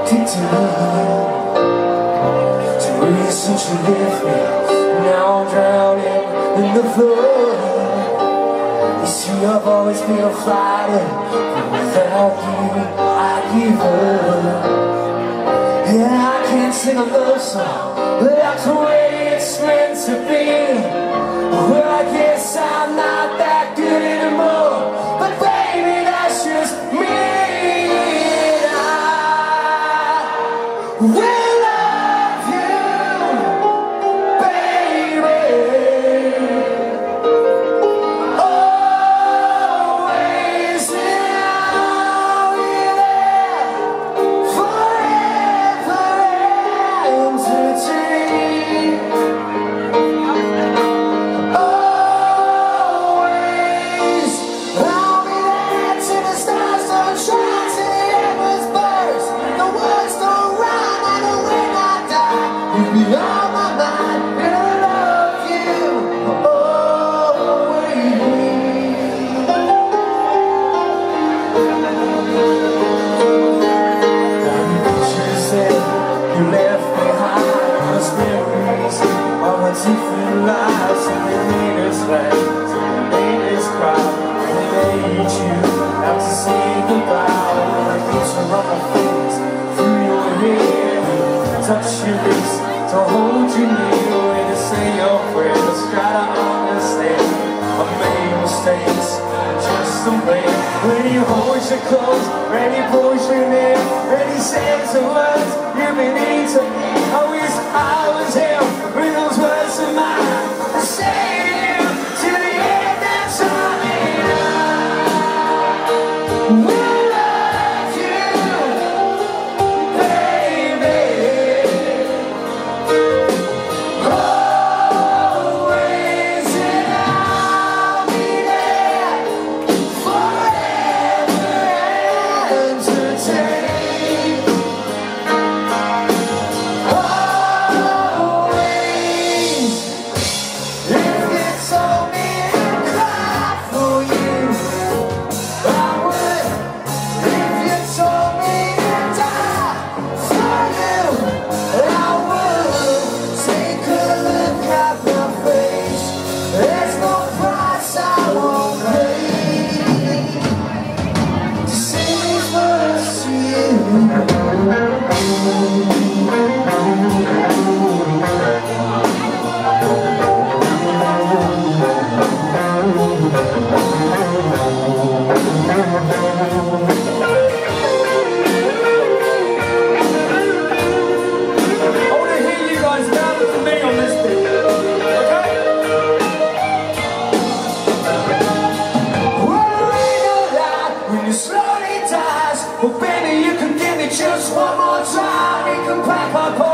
addicted to you since you left me. Now I'm drowning in the flood. You see, I've always been a fighter, but without you, I give up. Yeah, I can't sing a love song like the way it's meant to be. Well, I guess I'm not that good anymore, but baby, that's just me. And I will love you, baby, always, and I'll be there forever and to eternity. Always, I'll be there till the stars don't shine, till the embers burst, the words don't rhyme, and when I die, you'll be on my mind, and I love you always. Pictures that you left behind, those memories of our different lives, and they made us laugh, and they made us cry, and they made you have to say goodbye. When I get to run my fingers through your hair, touch your lips, to hold you near, and to say your prayers, try to understand I made mistakes, just the way when you hold your clothes, when you push your near, when you say the words you've been into. I wish I was here with those words of mine, I say you to the end that's all me. I will love you, baby, always, and I'll be there forever and to take. Always, if you told me to cry for you, I would. If you told me to die for you, I would. Take a look at my face, there's no price I won't pay to say these words to you. I want to hear you guys battle for me on this thing, okay? Well, there ain't no lie when you slowly dies. Well, baby, you can give me just one more time. We can pack our